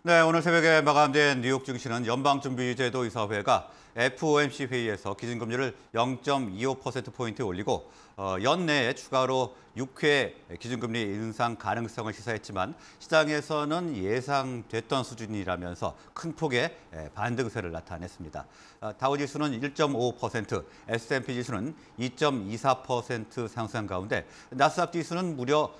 네, 오늘 새벽에 마감된 뉴욕 증시는 연방준비제도 이사회가 FOMC 회의에서 기준금리를 0.25%포인트 올리고 연내에 추가로 6회 기준금리 인상 가능성을 시사했지만 시장에서는 예상됐던 수준이라면서 큰 폭의 반등세를 나타냈습니다. 다우지수는 1.5%, S&P 지수는 2.24% 상승한 가운데 나스닥 지수는 무려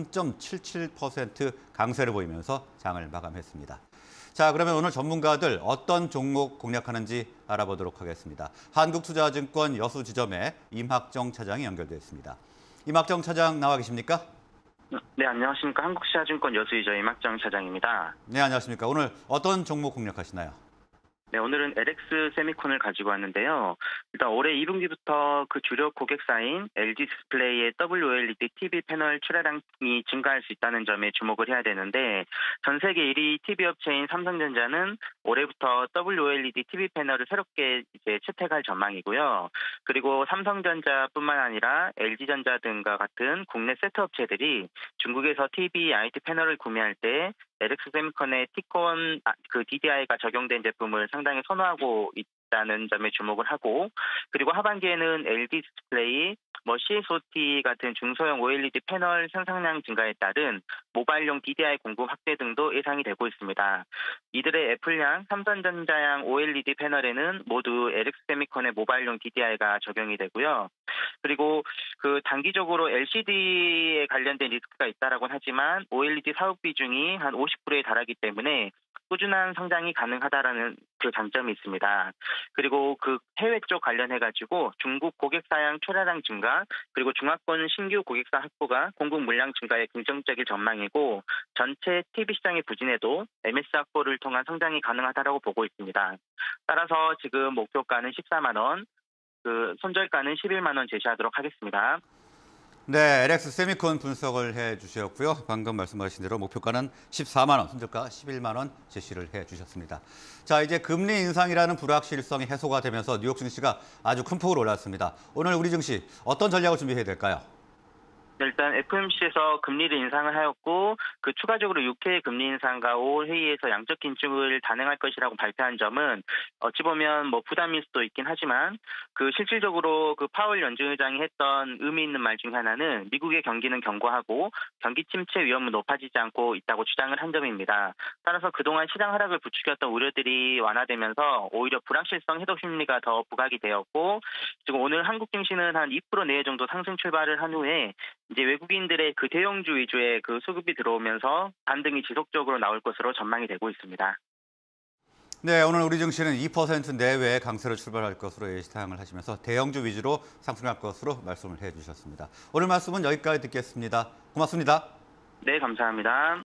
3.77% 강세를 보이면서 장을 마감했습니다. 자, 그러면 오늘 전문가들 어떤 종목 공략하는지 알아보도록 하겠습니다. 한국투자증권 여수지점의 임학정 차장이 연결되어 있습니다. 임학정 차장 나와 계십니까? 네, 안녕하십니까. 한국투자증권 여수지점 임학정 차장입니다. 네, 안녕하십니까. 오늘 어떤 종목 공략하시나요? 네, 오늘은 LX 세미콘을 가지고 왔는데요. 일단 올해 2분기부터 그 주력 고객사인 LG 디스플레이의 WOLED TV 패널 출하량이 증가할 수 있다는 점에 주목을 해야 되는데, 전 세계 1위 TV 업체인 삼성전자는 올해부터 WOLED TV 패널을 새롭게 이제 채택할 전망이고요. 그리고 삼성전자뿐만 아니라 LG전자 등과 같은 국내 세트 업체들이 중국에서 TV, IT 패널을 구매할 때 LX 세미콘의 Tcon DDI가 적용된 제품을 상당히 선호하고 있다는 점에 주목을 하고, 그리고 하반기에는 LG 디스플레이, CSOT 같은 중소형 OLED 패널 생산량 증가에 따른 모바일용 DDI 공급 확대 등도 예상이 되고 있습니다. 이들의 애플양, 삼성전자양 OLED 패널에는 모두 LX 세미콘의 모바일용 DDI가 적용이 되고요. 그리고 그 단기적으로 LCD에 관련된 리스크가 있다라고는 하지만 OLED 사업 비중이 한 50%에 달하기 때문에 꾸준한 성장이 가능하다라는 그 장점이 있습니다. 그리고 그 해외 쪽 관련해가지고 중국 고객사양 출하량 증가, 그리고 중화권 신규 고객사 확보가 공급 물량 증가에 긍정적인 전망이고, 전체 TV 시장의 부진에도 MS 확보를 통한 성장이 가능하다라고 보고 있습니다. 따라서 지금 목표가는 14만 원, 그 손절가는 11만 원 제시하도록 하겠습니다. 네, LX 세미콘 분석을 해주셨고요. 방금 말씀하신 대로 목표가는 14만 원, 손절가 11만 원 제시를 해주셨습니다. 자, 이제 금리 인상이라는 불확실성이 해소가 되면서 뉴욕 증시가 아주 큰 폭으로 올랐습니다. 오늘 우리 증시 어떤 전략을 준비해야 될까요? 일단 FOMC에서 금리를 인상을 하였고, 그 추가적으로 6회 금리 인상과 5월 회의에서 양적 긴축을 단행할 것이라고 발표한 점은 어찌 보면 부담일 수도 있긴 하지만, 그 실질적으로 그 파월 연준의장이 했던 의미 있는 말 중에 하나는 미국의 경기는 견고하고 경기 침체 위험은 높아지지 않고 있다고 주장을 한 점입니다. 따라서 그동안 시장 하락을 부추겼던 우려들이 완화되면서 오히려 불확실성 해소 심리가 더 부각이 되었고, 지금 오늘 한국 증시는 한 2% 내외 정도 상승 출발을 한 후에 이제 외국인들의 그 대형주 위주의 그 수급이 들어오면서 반등이 지속적으로 나올 것으로 전망이 되고 있습니다. 네, 오늘 우리 증시는 2% 내외의 강세로 출발할 것으로 예상을 하시면서 대형주 위주로 상승할 것으로 말씀을 해주셨습니다. 오늘 말씀은 여기까지 듣겠습니다. 고맙습니다. 네, 감사합니다.